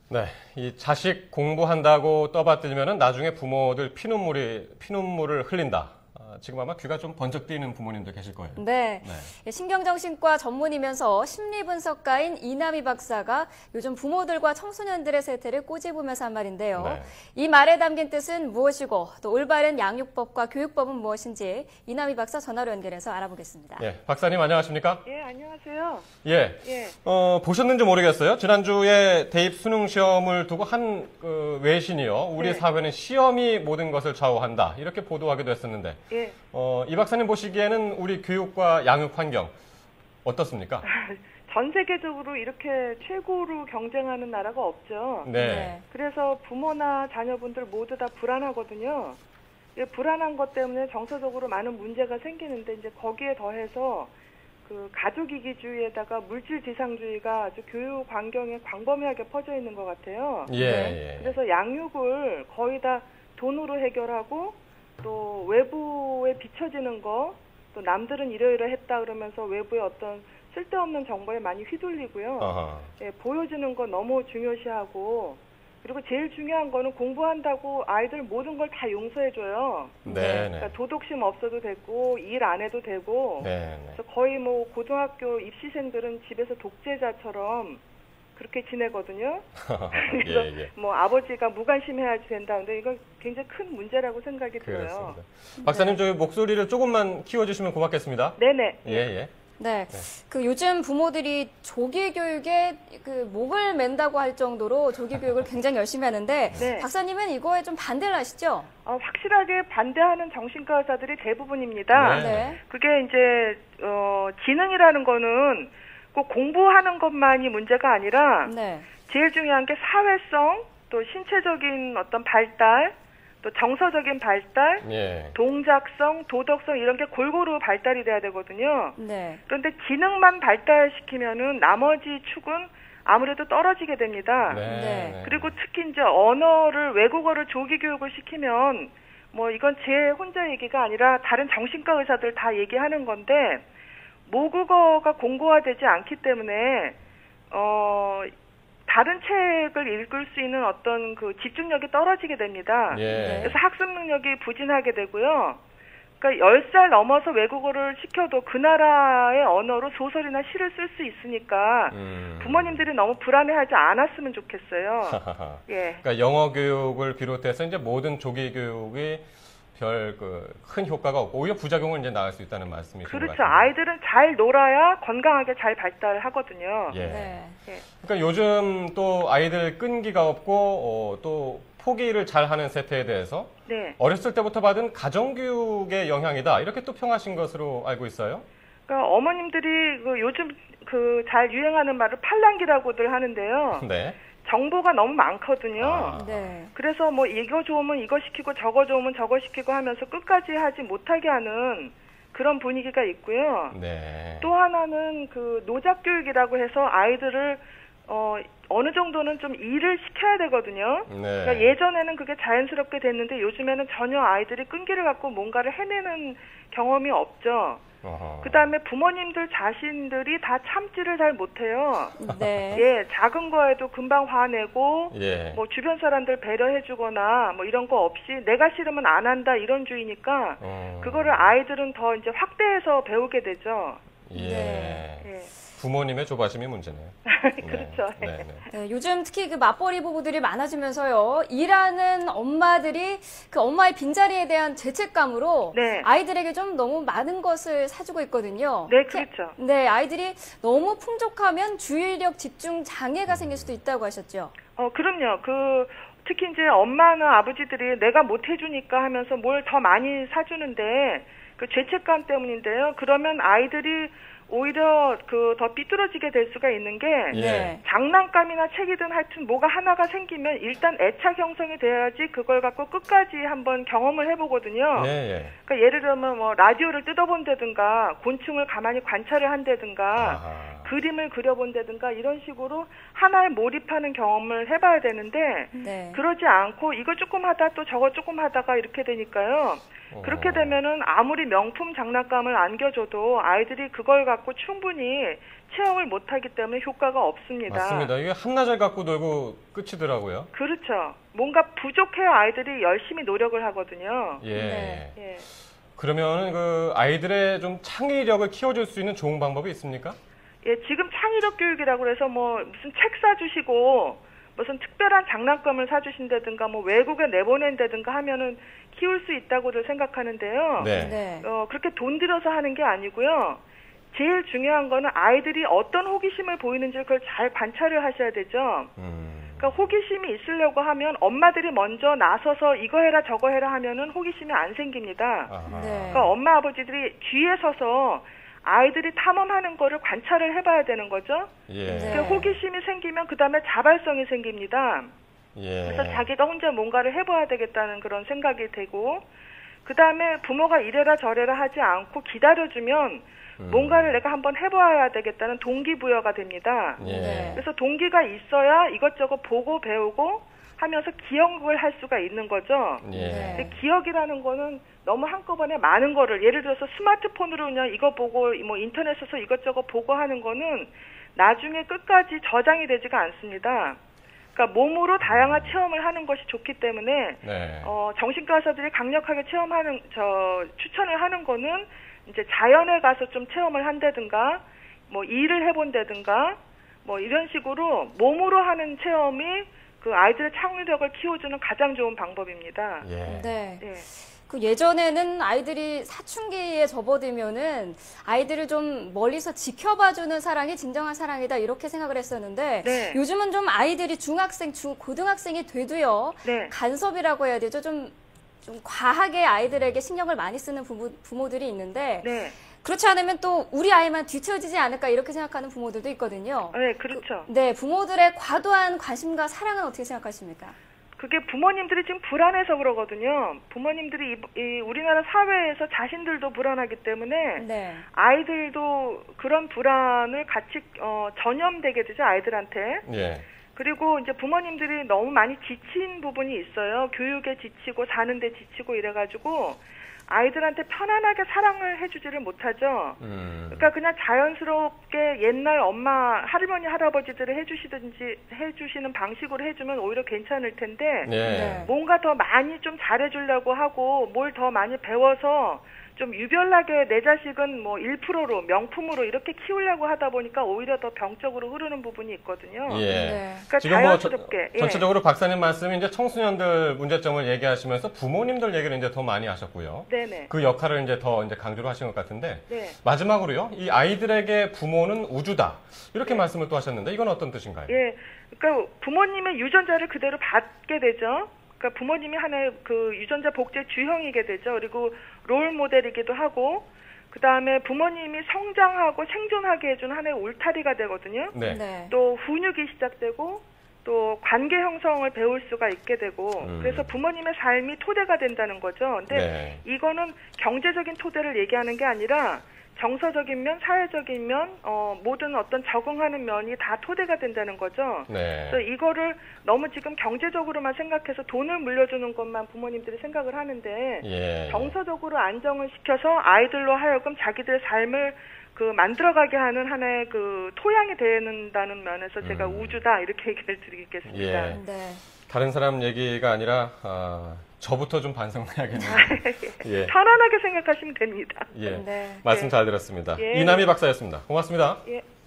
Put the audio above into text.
네, 이 자식 공부한다고 떠받들면은 나중에 부모들 피눈물을 흘린다. 지금 아마 귀가 좀 번쩍 뜨이는 부모님들 계실 거예요. 네. 신경정신과 전문이면서 심리분석가인 이남희 박사가 요즘 부모들과 청소년들의 세태를 꼬집으면서 한 말인데요. 네. 이 말에 담긴 뜻은 무엇이고 또 올바른 양육법과 교육법은 무엇인지 이남희 박사 전화로 연결해서 알아보겠습니다. 예, 박사님 안녕하십니까? 예, 안녕하세요. 예. 보셨는지 모르겠어요. 지난주에 대입 수능 시험을 두고 한 외신이요. 우리 네. 사회는 시험이 모든 것을 좌우한다. 이렇게 보도하기도 했었는데. 예. 이 박사님 보시기에는 우리 교육과 양육 환경 어떻습니까? 전 세계적으로 이렇게 최고로 경쟁하는 나라가 없죠. 네. 그래서 부모나 자녀분들 모두 다 불안하거든요. 이 불안한 것 때문에 정서적으로 많은 문제가 생기는데 이제 거기에 더해서 그 가족이기주의에다가 물질지상주의가 아주 교육 환경에 광범위하게 퍼져 있는 것 같아요. 예. 그래서 양육을 거의 다 돈으로 해결하고 또 외부에 비춰지는 거, 또 남들은 이러이러했다 그러면서 외부의 어떤 쓸데없는 정보에 많이 휘둘리고요. 아하. 예, 보여주는 거 너무 중요시하고, 그리고 제일 중요한 거는 공부한다고 아이들 모든 걸 다 용서해줘요. 네. 그러니까 도덕심 없어도 되고 일 안 해도 되고. 네. 그래서 거의 뭐 고등학교 입시생들은 집에서 독재자처럼 그렇게 지내거든요. 그래서 예. 뭐 아버지가 무관심해야 된다는데 이건 굉장히 큰 문제라고 생각이 들어요. 그렇습니다. 박사님 저희 목소리를 조금만 키워주시면 고맙겠습니다. 네네. 예. 네. 그 요즘 부모들이 조기 교육에 그 목을 맨다고 할 정도로 조기 교육을 굉장히 열심히 하는데 네. 박사님은 이거에 좀 반대를 하시죠? 확실하게 반대하는 정신과 의사들이 대부분입니다. 네. 그게 이제 지능이라는 거는 꼭 공부하는 것만이 문제가 아니라 네. 제일 중요한 게 사회성, 또 신체적인 어떤 발달, 또 정서적인 발달, 예. 동작성, 도덕성 이런 게 골고루 발달이 돼야 되거든요. 네. 그런데 지능만 발달시키면은 나머지 축은 아무래도 떨어지게 됩니다. 네. 그리고 특히 이제 언어를 외국어를 조기 교육을 시키면 뭐 이건 제 혼자 얘기가 아니라 다른 정신과 의사들 다 얘기하는 건데 모국어가 공고화되지 않기 때문에 다른 책을 읽을 수 있는 어떤 그 집중력이 떨어지게 됩니다. 예. 그래서 학습 능력이 부진하게 되고요. 그러니까 10살 넘어서 외국어를 시켜도 그 나라의 언어로 소설이나 시를 쓸 수 있으니까 부모님들이 너무 불안해하지 않았으면 좋겠어요. 예. 그러니까 영어 교육을 비롯해서 이제 모든 조기 교육이 별 큰 효과가 없고 오히려 부작용을 이제 낳을 수 있다는 말씀이신 것 그렇죠. 같아요. 아이들은 잘 놀아야 건강하게 잘 발달하거든요. 예. 네. 그러니까 요즘 또 아이들 끈기가 없고 또 포기를 잘하는 세태에 대해서 네. 어렸을 때부터 받은 가정교육의 영향이다 이렇게 또 평하신 것으로 알고 있어요. 그러니까 어머님들이 요즘 잘 유행하는 말을 팔랑귀라고들 하는데요. 네. 정보가 너무 많거든요. 네. 그래서 뭐 이거 좋으면 이거 시키고 저거 좋으면 저거 시키고 하면서 끝까지 하지 못하게 하는 그런 분위기가 있고요. 네. 또 하나는 그 노작 교육이라고 해서 아이들을 어느 정도는 좀 일을 시켜야 되거든요. 네. 그러니까 예전에는 그게 자연스럽게 됐는데 요즘에는 전혀 아이들이 끈기를 갖고 뭔가를 해내는 경험이 없죠. 그 다음에 부모님들 자신들이 다 참지를 잘 못해요. 네. 예, 작은 거에도 금방 화내고, 예. 뭐 주변 사람들 배려해주거나 뭐 이런 거 없이 내가 싫으면 안 한다 이런 주의니까 그거를 아이들은 더 이제 확대해서 배우게 되죠. 예. 예. 부모님의 조바심이 문제네요. 그렇죠. 네. 네, 요즘 특히 그 맞벌이 부부들이 많아지면서요. 일하는 엄마들이 그 엄마의 빈자리에 대한 죄책감으로 네. 아이들에게 좀 너무 많은 것을 사주고 있거든요. 네, 그렇죠. 네, 아이들이 너무 풍족하면 주의력 집중 장애가 생길 수도 있다고 하셨죠. 그럼요. 특히 이제 엄마나 아버지들이 내가 못 해주니까 하면서 뭘 더 많이 사주는데 그 죄책감 때문인데요. 그러면 아이들이 오히려 더 삐뚤어지게 될 수가 있는 게 예. 장난감이나 책이든 하여튼 뭐가 하나가 생기면 일단 애착 형성이 돼야지 그걸 갖고 끝까지 한번 경험을 해보거든요. 예. 그러니까 예를 들면 뭐 라디오를 뜯어본다든가 곤충을 가만히 관찰을 한다든가 그림을 그려본다든가 이런 식으로 하나에 몰입하는 경험을 해봐야 되는데 네. 그러지 않고 이거 조금 하다 또 저거 조금 하다가 이렇게 되니까요. 그렇게 되면은 아무리 명품 장난감을 안겨줘도 아이들이 그걸 갖고 충분히 체험을 못하기 때문에 효과가 없습니다. 맞습니다. 이게 한나절 갖고 놀고 끝이더라고요. 그렇죠. 뭔가 부족해야 아이들이 열심히 노력을 하거든요. 예. 네. 예. 그러면 그 아이들의 좀 창의력을 키워줄 수 있는 좋은 방법이 있습니까? 예, 지금 창의력 교육이라고 해서 뭐 무슨 책 사주시고 무슨 특별한 장난감을 사주신다든가 뭐 외국에 내보낸다든가 하면은 키울 수 있다고들 생각하는데요. 네. 네. 그렇게 돈 들여서 하는 게 아니고요. 제일 중요한 거는 아이들이 어떤 호기심을 보이는지 그걸 잘 관찰을 하셔야 되죠. 그러니까 호기심이 있으려고 하면 엄마들이 먼저 나서서 이거 해라 저거 해라 하면은 호기심이 안 생깁니다. 아하. 네. 그러니까 엄마 아버지들이 뒤에 서서 아이들이 탐험하는 거를 관찰을 해봐야 되는 거죠. 예. 네. 그 호기심이 생기면 그 다음에 자발성이 생깁니다. 예. 그래서 자기가 혼자 뭔가를 해봐야 되겠다는 그런 생각이 되고 그 다음에 부모가 이래라 저래라 하지 않고 기다려주면 뭔가를 내가 한번 해봐야 되겠다는 동기부여가 됩니다. 예. 네. 그래서 동기가 있어야 이것저것 보고 배우고 하면서 기억을 할 수가 있는 거죠. 예. 네. 근데 기억이라는 거는 너무 한꺼번에 많은 거를 예를 들어서 스마트폰으로 그냥 이거 보고 뭐 인터넷에서 이것저것 보고 하는 거는 나중에 끝까지 저장이 되지가 않습니다. 그러니까 몸으로 다양한 체험을 하는 것이 좋기 때문에 네. 정신과 의사들이 강력하게 추천을 하는 거는 이제 자연에 가서 좀 체험을 한다든가 뭐 일을 해본다든가 뭐 이런 식으로 몸으로 하는 체험이 그 아이들의 창의력을 키워주는 가장 좋은 방법입니다. 예. 네. 네. 그 예전에는 아이들이 사춘기에 접어들면은 아이들을 좀 멀리서 지켜봐주는 사랑이 진정한 사랑이다 이렇게 생각을 했었는데 네. 요즘은 좀 아이들이 고등학생이 돼도요 네. 간섭이라고 해야 되죠 좀 과하게 아이들에게 신경을 많이 쓰는 부모들이 있는데 네. 그렇지 않으면 또 우리 아이만 뒤처지지 않을까 이렇게 생각하는 부모들도 있거든요. 네, 그렇죠. 네, 부모들의 과도한 관심과 사랑은 어떻게 생각하십니까? 그게 부모님들이 지금 불안해서 그러거든요. 부모님들이 이 우리나라 사회에서 자신들도 불안하기 때문에 네. 아이들도 그런 불안을 같이 전염되게 되죠, 아이들한테. 예. 그리고 이제 부모님들이 너무 많이 지친 부분이 있어요. 교육에 지치고 사는데 지치고 이래가지고 아이들한테 편안하게 사랑을 해주지를 못하죠. 그러니까 그냥 자연스럽게 옛날 엄마, 할머니, 할아버지들을 해주시는 방식으로 해주면 오히려 괜찮을 텐데 예. 뭔가 더 많이 좀 잘해주려고 하고 뭘 더 많이 배워서 좀 유별나게 내 자식은 뭐 1%로 명품으로 이렇게 키우려고 하다 보니까 오히려 더 병적으로 흐르는 부분이 있거든요. 예. 네. 그러니까 지금 자연스럽게. 전체적으로 박사님 말씀이 이제 청소년들 문제점을 얘기하시면서 부모님들 얘기를 이제 더 많이 하셨고요. 네네. 그 역할을 이제 더 강조를 하신 것 같은데 네. 마지막으로요. 이 아이들에게 부모는 우주다. 이렇게 말씀을 또 하셨는데 이건 어떤 뜻인가요? 예. 그러니까 부모님의 유전자를 그대로 받게 되죠. 그러니까 부모님이 하나의 그 유전자 복제 주형이게 되죠. 그리고 롤 모델이기도 하고, 그 다음에 부모님이 성장하고 생존하게 해준 하나의 울타리가 되거든요. 네. 네. 또 훈육이 시작되고, 또 관계 형성을 배울 수가 있게 되고, 그래서 부모님의 삶이 토대가 된다는 거죠. 근데 네. 이거는 경제적인 토대를 얘기하는 게 아니라 정서적인 면, 사회적인 면, 모든 어떤 적응하는 면이 다 토대가 된다는 거죠. 네. 그래서 이거를 너무 지금 경제적으로만 생각해서 돈을 물려주는 것만 부모님들이 생각을 하는데 예. 정서적으로 안정을 시켜서 아이들로 하여금 자기들의 삶을 만들어가게 하는 하나의 토양이 되는다는 면에서 제가 우주다 이렇게 얘기를 드리겠습니다. 예. 네. 다른 사람 얘기가 아니라 저부터 좀 반성해야겠네요. 예. 편안하게 생각하시면 됩니다. 예. 네. 말씀 잘 들었습니다. 예. 이남희 박사였습니다. 고맙습니다. 예.